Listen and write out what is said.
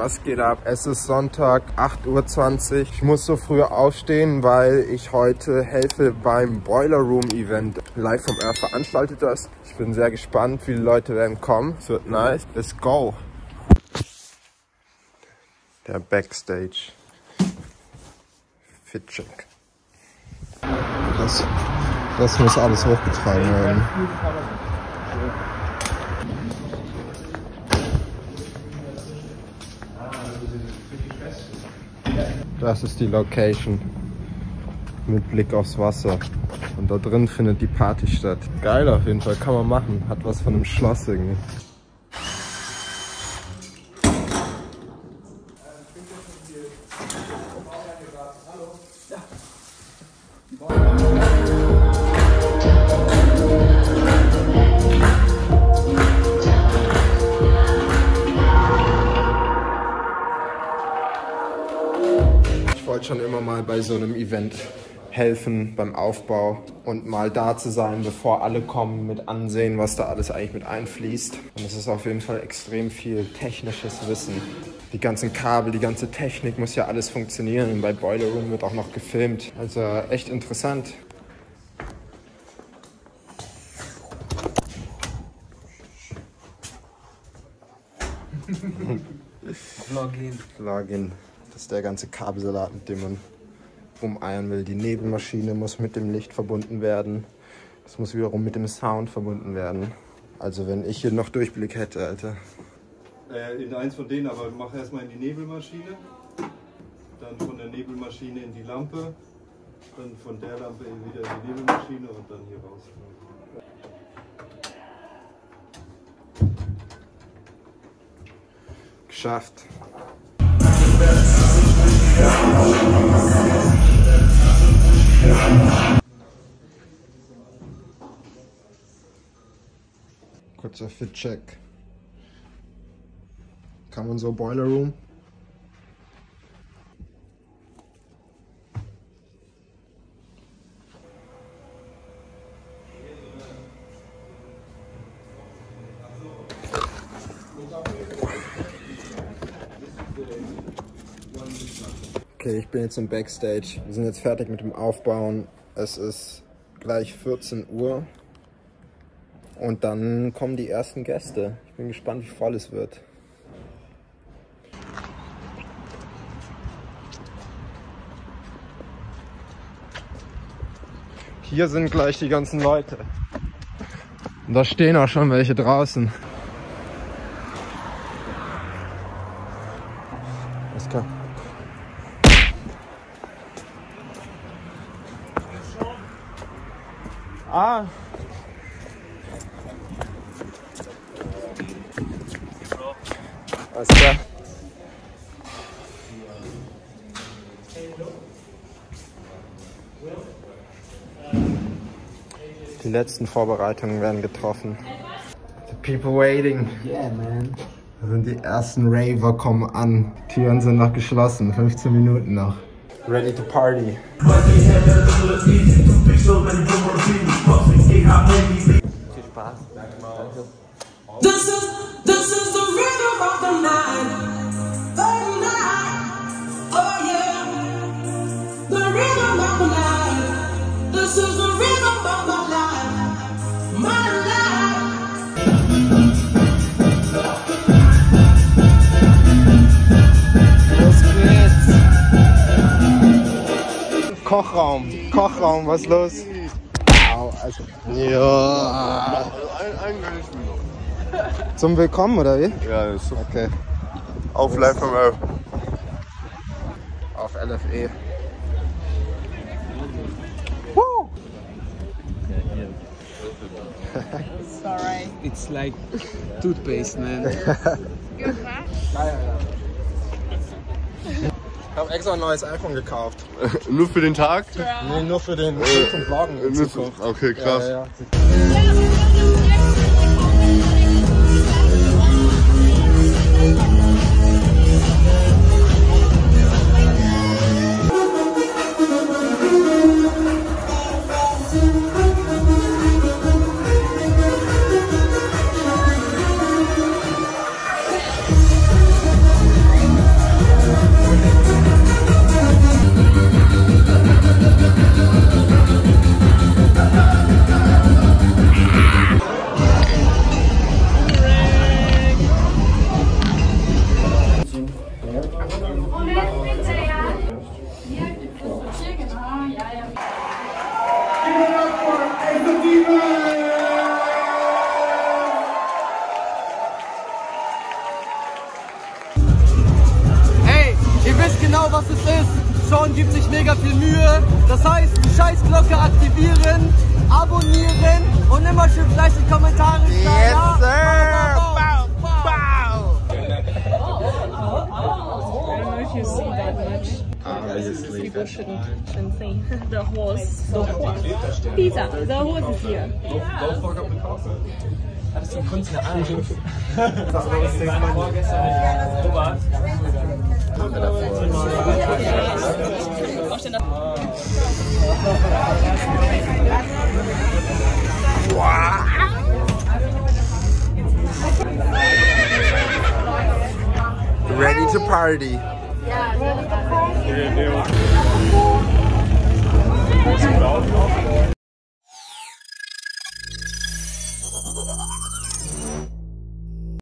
Was geht ab? Es ist Sonntag, 8:20 Uhr. Ich muss so früh aufstehen, weil ich heute helfe beim Boiler Room Event. Live vom Earth veranstaltet das. Ich bin sehr gespannt, viele Leute werden kommen. Es wird nice. Let's go! Der Backstage. Fit-Check. Das muss alles hochgetragen werden. Das ist die Location mit Blick aufs Wasser und da drin findet die Party statt. Geil auf jeden Fall, kann man machen, hat was von einem Schloss irgendwie. Ich wollte schon immer mal bei so einem Event helfen, beim Aufbau und mal da zu sein, bevor alle kommen, mit ansehen, was da alles eigentlich mit einfließt. Und es ist auf jeden Fall extrem viel technisches Wissen. Die ganzen Kabel, die ganze Technik muss ja alles funktionieren. Und bei Boiler Room wird auch noch gefilmt. Also echt interessant. Login. Das ist der ganze Kabelsalat, mit dem man rumeiern will. Die Nebelmaschine muss mit dem Licht verbunden werden. Das muss wiederum mit dem Sound verbunden werden. Also wenn ich hier noch Durchblick hätte, Alter. In eins von denen, aber mach erstmal in die Nebelmaschine. Dann von der Nebelmaschine in die Lampe. Dann von der Lampe wieder in die Nebelmaschine und dann hier raus. Geschafft. Kurzer Fit-Check. Kann man so Boiler Room? Okay, ich bin jetzt im Backstage. Wir sind jetzt fertig mit dem Aufbauen. Es ist gleich 14 Uhr. Und dann kommen die ersten Gäste. Ich bin gespannt, wie voll es wird. Hier sind gleich die ganzen Leute. Und da stehen auch schon welche draußen. Alles klar. Ah! Alles klar. Die letzten Vorbereitungen werden getroffen. The people waiting. Yeah, man. Da sind die ersten Raver kommen an. Die Türen sind noch geschlossen. 15 Minuten noch. Ready to party. Viel Spaß. Danke mal. This is the rhythm of the night. The night. Oh yeah. The rhythm of the night. This is the rhythm of my life. My life. Los geht's. Kochraum, was ist los? Au, also. Ja. Ein gönnisch mir noch. Zum Willkommen, oder wie? Ja, das ist so. Okay. Auf Live vom Earth. Auf LFE. Sorry. It's like toothpaste, man. Ich habe extra ein neues iPhone gekauft. Nur für den Tag? Nee, nur für den zum Vloggen in Zukunft. Okay, krass. Ja. gibt sich mega viel Mühe. Das heißt, die Scheißglocke aktivieren, abonnieren und immer schön fleißig Kommentare schreiben. Yes, sir! I don't know if you see that much. Obviously. People shouldn't say the horse. The horse. Peter, the horse is here. Das ist ein Kunst in der Arme. Ready to party. Yeah, ready to party.